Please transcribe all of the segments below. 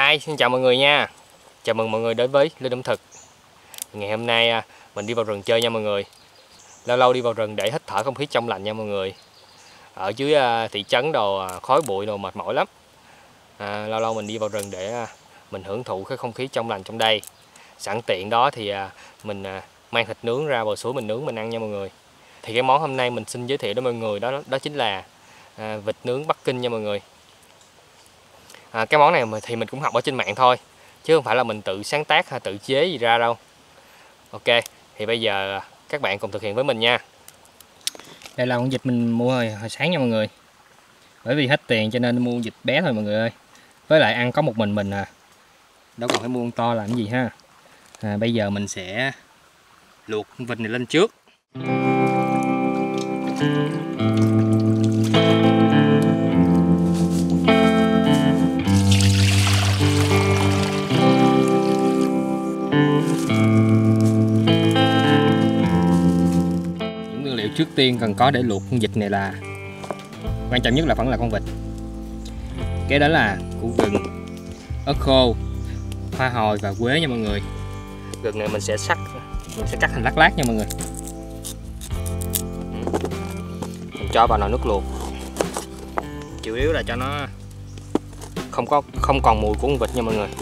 Hi, xin chào mọi người nha. Chào mừng mọi người đến với Linh ẩm thực. Ngày hôm nay mình đi vào rừng chơi nha mọi người. Lâu lâu đi vào rừng để hít thở không khí trong lành nha mọi người. Ở dưới thị trấn đồ khói bụi đồ mệt mỏi lắm. Lâu lâu mình đi vào rừng để mình hưởng thụ cái không khí trong lành trong đây. Sẵn tiện đó thì mình mang thịt nướng ra bờ suối mình nướng mình ăn nha mọi người. Thì cái món hôm nay mình xin giới thiệu đến mọi người đó chính là vịt nướng Bắc Kinh nha mọi người. Cái món này thì mình cũng học ở trên mạng thôi, chứ không phải là mình tự sáng tác hay tự chế gì ra đâu. Ok, thì bây giờ các bạn cùng thực hiện với mình nha. Đây là con vịt mình mua hồi sáng nha mọi người. Bởi vì hết tiền cho nên mua vịt bé thôi mọi người ơi. Với lại ăn có một mình đâu còn phải mua con to làm cái gì ha. Bây giờ mình sẽ luộc con vịt này lên trước. Trước tiên cần có để luộc con vịt này là quan trọng nhất là vẫn là con vịt. Cái đó là củ gừng, ớt khô, hoa hồi và quế nha mọi người. Gừng này mình sẽ cắt thành lát nha mọi người. Mình cho vào nồi nước luộc. Chủ yếu là cho nó không còn mùi của con vịt nha mọi người.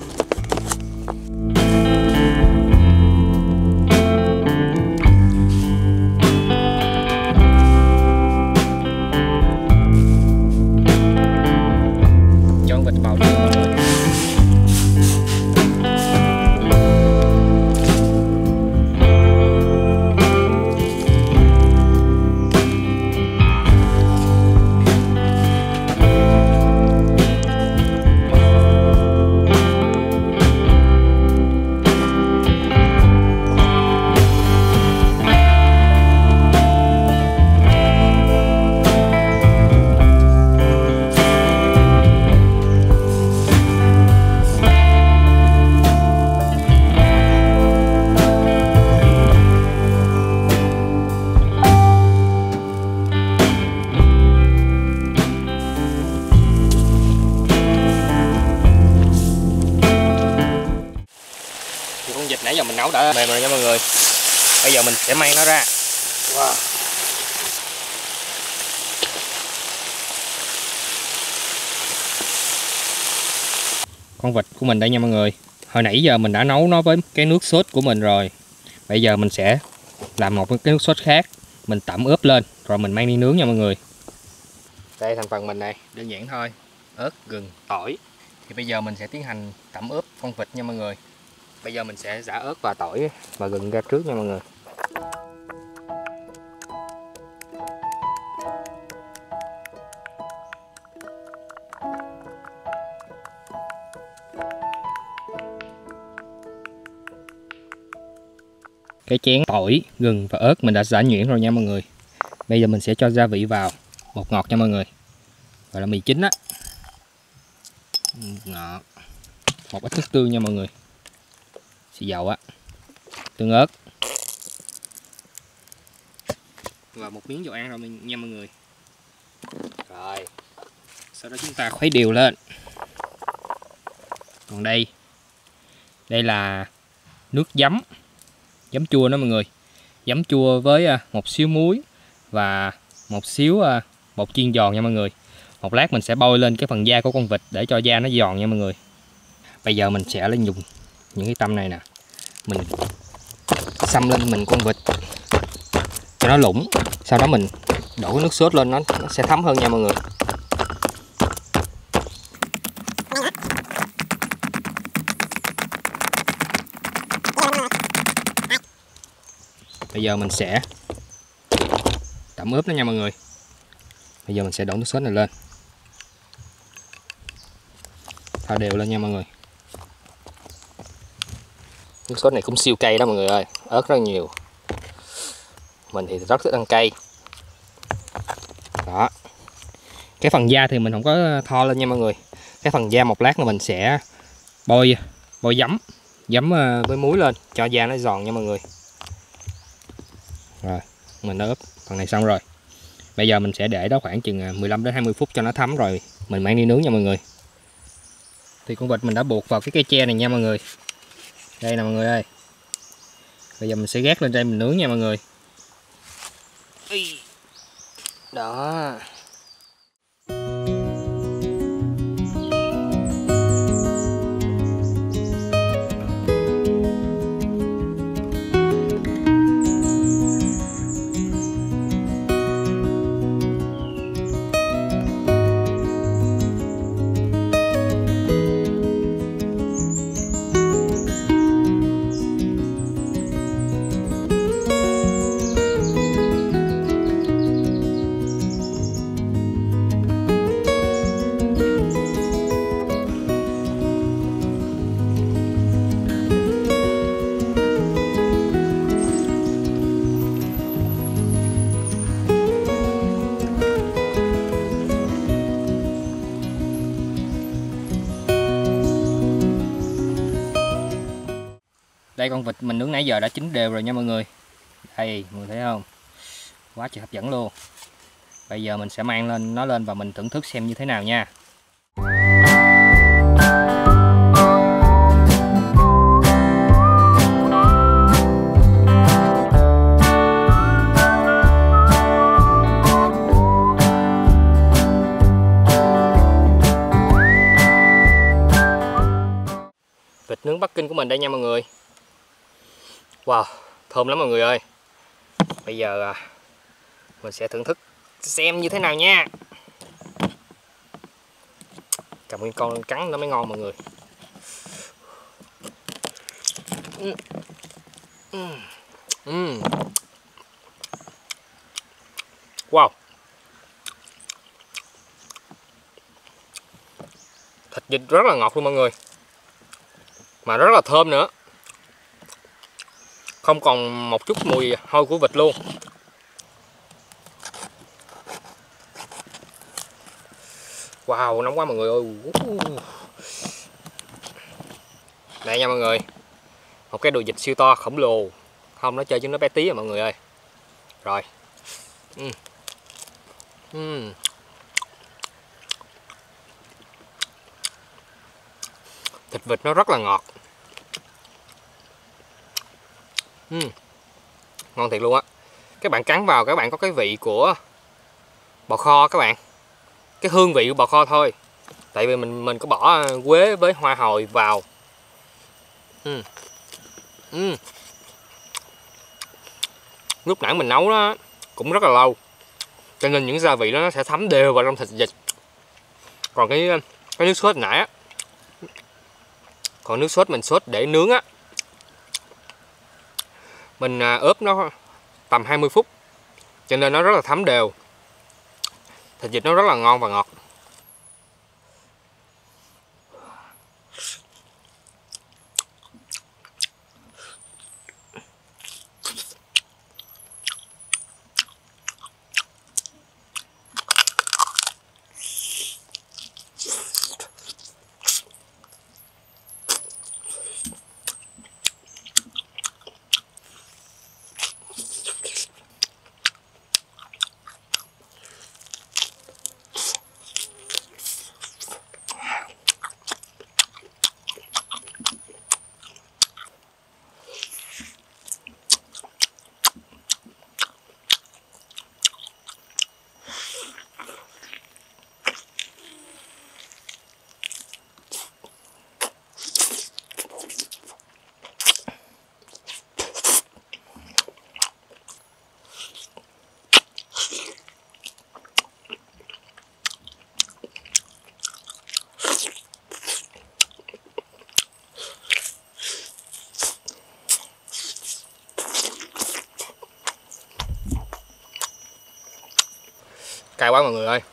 Vịt nãy giờ mình nấu đã mềm rồi nha mọi người. Bây giờ mình sẽ mang nó ra. Wow. Con vịt của mình đây nha mọi người. Hồi nãy giờ mình đã nấu nó với cái nước sốt của mình rồi. Bây giờ mình sẽ làm một cái nước sốt khác. Mình tẩm ướp lên rồi mình mang đi nướng nha mọi người. Đây thành phần mình này, đơn giản thôi. Ớt, gừng, tỏi. Thì bây giờ mình sẽ tiến hành tẩm ướp con vịt nha mọi người. Bây giờ mình sẽ giã ớt và tỏi và gừng ra trước nha mọi người. Cái chén tỏi, gừng và ớt mình đã giã nhuyễn rồi nha mọi người. Bây giờ mình sẽ cho gia vị vào. Bột ngọt nha mọi người. Gọi là mì chính á. Ngọt. Một ít nước tương nha mọi người. Xì dầu á, tương ớt và một miếng dầu ăn rồi nha mọi người. Rồi sau đó chúng ta khuấy đều lên. Còn đây là nước giấm chua đó mọi người. Giấm chua với một xíu muối và một xíu bột chiên giòn nha mọi người. Một lát mình sẽ bôi lên cái phần da của con vịt để cho da nó giòn nha mọi người. Bây giờ mình sẽ lên dùng những cái tăm này nè, mình xăm lên mình con vịt cho nó lủng, sau đó mình đổ cái nước sốt lên, nó sẽ thấm hơn nha mọi người. Bây giờ mình sẽ tẩm ướp nó nha mọi người. Bây giờ mình sẽ đổ nước sốt này lên, pha đều lên nha mọi người. Nước sốt này cũng siêu cay đó mọi người ơi, ớt rất nhiều. Mình thì rất thích ăn cay. Đó. Cái phần da thì mình không có tho lên nha mọi người. Cái phần da một lát là mình sẽ bôi giấm với muối lên cho da nó giòn nha mọi người. Rồi, mình đã ướp phần này xong rồi. Bây giờ mình sẽ để đó khoảng chừng 15 đến 20 phút cho nó thấm rồi mình mang đi nướng nha mọi người. thì con vịt mình đã buộc vào cái cây tre này nha mọi người. Đây nè mọi người ơi. Bây giờ mình sẽ gác lên đây mình nướng nha mọi người. Đó. Đây con vịt mình nướng nãy giờ đã chín đều rồi nha mọi người. Đây, mọi người thấy không? Quá trời hấp dẫn luôn. Bây giờ mình sẽ mang nó lên và mình thưởng thức xem như thế nào nha. Vịt nướng Bắc Kinh của mình đây nha mọi người. Wow, thơm lắm mọi người ơi. Bây giờ mình sẽ thưởng thức xem như thế nào nha. Cầm nguyên con cắn nó mới ngon mọi người. Wow. Thịt vịt rất là ngọt luôn mọi người. Mà rất là thơm nữa. Không còn một chút mùi hôi của vịt luôn. Wow, nóng quá mọi người ơi. Đây nha mọi người. Một cái đùi vịt siêu to khổng lồ. Không, nó chơi chứ nó bé tí à mọi người ơi. Rồi. Thịt vịt nó rất là ngọt. Ngon thiệt luôn á. Các bạn cắn vào các bạn có cái vị của bò kho các bạn. Cái hương vị của bò kho thôi. Tại vì mình có bỏ quế với hoa hồi vào. Lúc nãy mình nấu nó cũng rất là lâu. Cho nên những gia vị đó nó sẽ thấm đều vào trong thịt vịt. Còn cái nước sốt nãy á. Còn nước sốt mình sốt để nướng á. Mình ướp nó tầm 20 phút. Cho nên nó rất là thấm đều. Thịt vịt nó rất là ngon và ngọt. Cay quá mọi người ơi.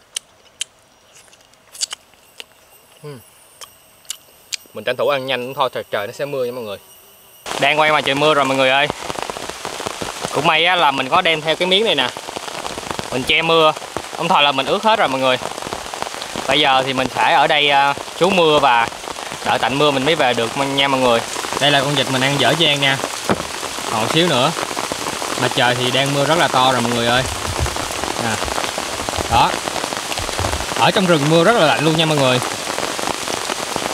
Mình tranh thủ ăn nhanh thôi, trời nó sẽ mưa nha mọi người. Đang quay mà trời mưa rồi mọi người ơi. Cũng may á, là mình có đem theo cái miếng này nè. Mình che mưa. Không thôi là mình ướt hết rồi mọi người. Bây giờ thì mình phải ở đây trú mưa và đợi tạnh mưa mình mới về được nha mọi người. Đây là con vịt mình ăn dở dang nha. Còn xíu nữa. Mà trời thì đang mưa rất là to rồi mọi người ơi. Nè. Đó. Ở trong rừng mưa rất là lạnh luôn nha mọi người.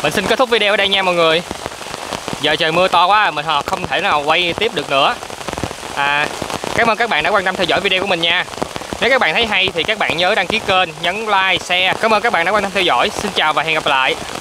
Mình xin kết thúc video ở đây nha mọi người. Giờ trời mưa to quá, mình không thể nào quay tiếp được nữa. Cảm ơn các bạn đã quan tâm theo dõi video của mình nha. Nếu các bạn thấy hay thì các bạn nhớ đăng ký kênh, nhấn like, share. Cảm ơn các bạn đã quan tâm theo dõi. Xin chào và hẹn gặp lại.